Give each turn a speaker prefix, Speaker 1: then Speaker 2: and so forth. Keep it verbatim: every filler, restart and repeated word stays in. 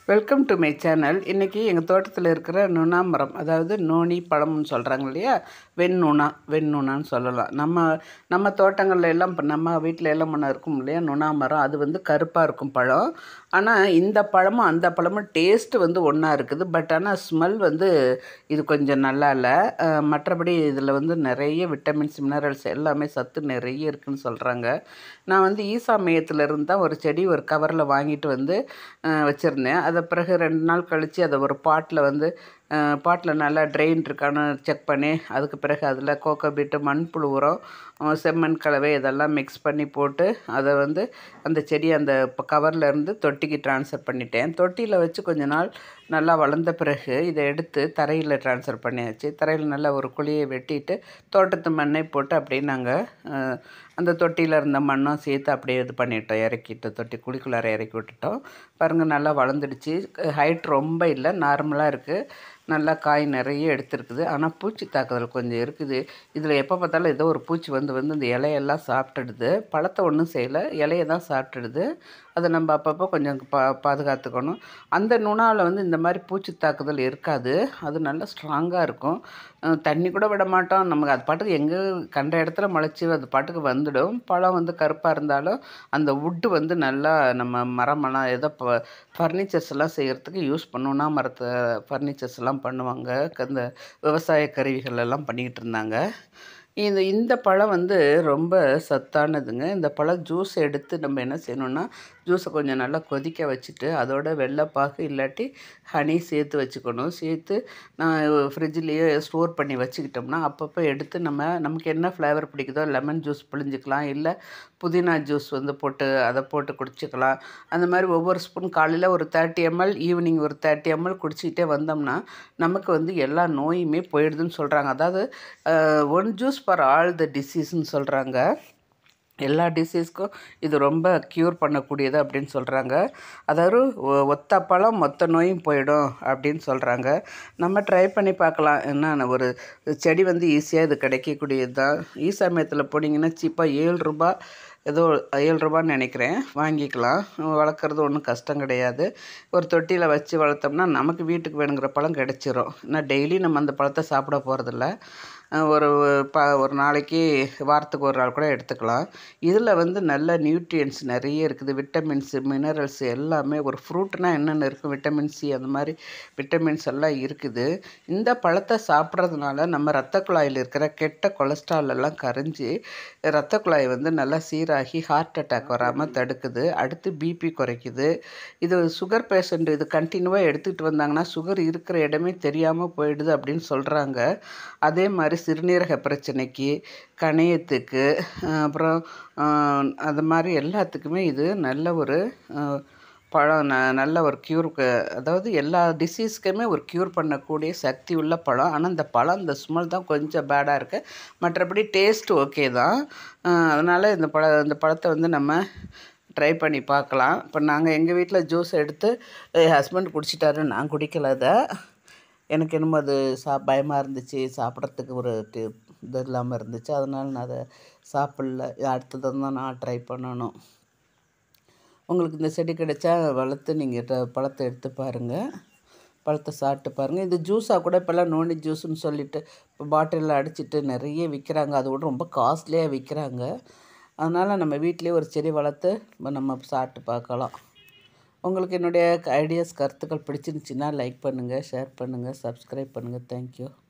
Speaker 1: Welcome to my channel. இன்றைக்கி எங்கள் தோட்டத்தில் இருக்கிற நுணா மரம், அதாவது நோனி பழம்னு சொல்கிறாங்க இல்லையா, வெண்நுணா வெண்நுணான்னு சொல்லலாம். நம்ம நம்ம தோட்டங்களில் எல்லாம் இப்போ நம்ம வீட்டில் எல்லாம் ஒன்று இருக்கும் இல்லையா, நுணா மரம். அது வந்து கருப்பாக இருக்கும் பழம். ஆனால் இந்த பழமும் அந்த பழமும் டேஸ்ட்டு வந்து ஒன்றா இருக்குது. பட் ஆனால் ஸ்மெல் வந்து இது கொஞ்சம் நல்லா இல்லை. மற்றபடி இதில் வந்து நிறைய விட்டமின்ஸ், மினரல்ஸ் எல்லாமே சத்து நிறைய இருக்குதுன்னு சொல்கிறாங்க. நான் வந்து ஈசா மையத்திலிருந்து தான் ஒரு செடி ஒரு கவரில் வாங்கிட்டு வந்து வச்சுருந்தேன். அதை பிறகு ரெண்டு நாள் கழித்து அதை ஒரு பாட்டில் வந்து பாட்டில் நல்லா ட்ரெயின் இருக்கான்னு செக் பண்ணி, அதுக்கு பிறகு அதில் கோகோபீட்டு, மண்புழு உரம், செம்மண் கலவை இதெல்லாம் மிக்ஸ் பண்ணி போட்டு அதை வந்து அந்த செடி அந்த கவரில் இருந்து தொட்டிக்கு ட்ரான்ஸ்ஃபர் பண்ணிட்டேன். தொட்டியில் வச்சு கொஞ்ச நாள் நல்லா வளர்ந்த பிறகு இதை எடுத்து தரையில் ட்ரான்ஸ்ஃபர் பண்ணியாச்சு. தரையில் நல்லா ஒரு குழியை வெட்டிட்டு தோட்டத்து மண்ணை போட்டு அப்படியே நாங்கள் அந்த தொட்டியில் இருந்த மண்ணும் சேர்த்து அப்படியே இது பண்ணிட்டோம், இறக்கிட்டு தொட்டி குழிக்குள்ளார இறக்கி விட்டுட்டோம். பாருங்கள், நல்லா வளர்ந்துடுச்சு. ஹைட் ரொம்ப இல்லை, நார்மலாக இருக்குது. நல்லா காய் நிறைய எடுத்துருக்குது. ஆனால் பூச்சி தாக்குதல் கொஞ்சம் இருக்குது. இதில் எப்போ பார்த்தாலும் ஏதோ ஒரு பூச்சி வந்து வந்து இந்த இலையெல்லாம் சாப்பிட்டுடுது. பழத்தை ஒன்றும் செய்யலை, இலையை தான் சாப்பிட்டுடுது. அதை நம்ம அப்பப்போ கொஞ்சம் பா பாதுகாத்துக்கணும். அந்த நுணாவில் வந்து இந்த மாதிரி பூச்சி தாக்குதல் இருக்காது. அது நல்லா ஸ்ட்ராங்காக இருக்கும். தண்ணி கூட விட மாட்டோம். நமக்கு அது பாட்டுக்கு எங்கே கண்ட இடத்துல முளைச்சி அது பாட்டுக்கு வந்துடும். பழம் வந்து கருப்பாக இருந்தாலும் அந்த வுட்டு வந்து நல்லா நம்ம மரமெல்லாம் ஏதோ ப ஃபர்னிச்சர்ஸ் எல்லாம் செய்கிறதுக்கு யூஸ் பண்ணுவோம்னா மரத்தை ஃபர்னிச்சர்ஸ் எல்லாம் பண்ணுவாங்க. அந்த விவசாய கருவிகள் எல்லாம் பண்ணிக்கிட்டு இருந்தாங்க. இது இந்த பழம் வந்து ரொம்ப சத்தானதுங்க. இந்த பழம் ஜூஸ் எடுத்து நம்ம என்ன செய்யணுன்னா, ஜூஸை கொஞ்சம் நல்லா கொதிக்க வச்சுட்டு அதோட வெள்ளைப்பாகு இல்லாட்டி ஹனி சேர்த்து வச்சுக்கணும். சேர்த்து நான் ஃப்ரிட்ஜ்லேயே ஸ்டோர் பண்ணி வச்சுக்கிட்டோம்னா அப்பப்போ எடுத்து நம்ம நமக்கு என்ன ஃப்ளேவர் பிடிக்குதோ லெமன் ஜூஸ் பிழிஞ்சிக்கலாம், இல்லை புதினா ஜூஸ் வந்து போட்டு அதை போட்டு குடிச்சிக்கலாம். அந்த மாதிரி ஒவ்வொரு ஸ்பூன் காலையில் ஒரு தேர்ட்டி எம்எல், ஈவினிங் ஒரு தேர்ட்டி எம்எல் குடிச்சிக்கிட்டே வந்தோம்னா நமக்கு வந்து எல்லா நோயுமே போயிடுதுன்னு சொல்கிறாங்க. அதாவது one juice for all the டிசீஸ்ன்னு சொல்கிறாங்க. எல்லா டிசீஸ்க்கும் இது ரொம்ப க்யூர் பண்ணக்கூடியது அப்படின்னு சொல்கிறாங்க. அதாவது ஒத்த பழம் மொத்த நோயும் போயிடும் அப்படின்னு சொல்கிறாங்க. நம்ம ட்ரை பண்ணி பார்க்கலாம். என்ன, ஒரு செடி வந்து ஈஸியாக இது கிடைக்கக்கூடியது தான். ஈசா மையத்தில் போனீங்கன்னா சீப்பாக ஏழு ரூபா ஏதோ ஏழு ரூபான்னு நினைக்கிறேன், வாங்கிக்கலாம். வளர்க்குறது ஒன்றும் கஷ்டம் கிடையாது. ஒரு தொட்டியில் வச்சு வளர்த்தோம்னா நமக்கு வீட்டுக்கு வேணுங்கிற பழம் கிடச்சிரும். ஏன்னா டெய்லி நம்ம அந்த பழத்தை சாப்பிட போகிறதில்ல. ஒரு ப ஒரு நாளைக்கு வாரத்துக்கு ஒரு நாள் கூட எடுத்துக்கலாம். இதில் வந்து நல்ல நியூட்ரியன்ஸ் நிறைய இருக்குது. விட்டமின்ஸு, மினரல்ஸ் எல்லாமே. ஒரு ஃப்ரூட்னால் என்னென்ன இருக்கும், விட்டமின் சி அந்த மாதிரி விட்டமின்ஸ் எல்லாம் இருக்குது. இந்த பழத்தை சாப்பிட்றதுனால நம்ம இரத்த குழாயில் இருக்கிற கெட்ட கொலஸ்ட்ரால் எல்லாம் கரைஞ்சி இரத்த குழாய் வந்து நல்லா சீராகி ஹார்ட் அட்டாக் வராமல் தடுக்குது. அடுத்து பிபி குறைக்குது. இது சுகர் பேஷண்ட் இது கண்டினியூவாக எடுத்துக்கிட்டு வந்தாங்கன்னா சுகர் இருக்கிற இடமே தெரியாமல் போயிடுது அப்படின்னு சொல்கிறாங்க. அதே மாதிரி சிறுநீரக பிரச்சனைக்கு, கணையத்துக்கு, அப்புறம் அது மாதிரி எல்லாத்துக்குமே இது நல்ல ஒரு பழம். ந நல்ல ஒரு க்யூருக்கு, அதாவது எல்லா டிசீஸ்க்குமே ஒரு க்யூர் பண்ணக்கூடிய சக்தி உள்ள பழம். ஆனால் இந்த பழம் இந்த ஸ்மெல் தான் கொஞ்சம் பேடாக இருக்குது. மற்றபடி டேஸ்ட் ஓகே தான். அதனால் இந்த பழ இந்த பழத்தை வந்து நம்ம ட்ரை பண்ணி பார்க்கலாம். இப்போ நாங்கள் எங்கள் வீட்டில் ஜூஸ் எடுத்து என் ஹஸ்பண்ட் குடிச்சிட்டாரு, நான் குடிக்கல. அதை எனக்கு என்னமோ அது சா பயமாக இருந்துச்சு, சாப்பிட்றதுக்கு ஒரு இது இல்லாமல் இருந்துச்சு. அதனால் நான் அதை சாப்பிடல. அடுத்தது தான் நான் ட்ரை பண்ணணும். உங்களுக்கு இந்த செடி கிடைச்சா வளர்த்து நீங்கள் ட பழத்தை எடுத்து பாருங்கள், பழத்தை சாப்பிட்டு பாருங்கள். இது ஜூஸாக கூட இப்போல்லாம் நோனி ஜூஸுன்னு சொல்லிவிட்டு இப்போ பாட்டிலில் அடிச்சிட்டு நிறைய விற்கிறாங்க. அது கூட ரொம்ப காஸ்ட்லியாக விற்கிறாங்க. அதனால் நம்ம வீட்டிலே ஒரு செடி வளர்த்து நம்ம சாப்பிட்டு பார்க்கலாம். உங்களுக்கு என்னுடைய ஐடியாஸ், கருத்துக்கள் பிடிச்சிருந்துச்சின்னா லைக் பண்ணுங்கள், ஷேர் பண்ணுங்கள், சப்ஸ்கிரைப் பண்ணுங்கள். தேங்க்யூ.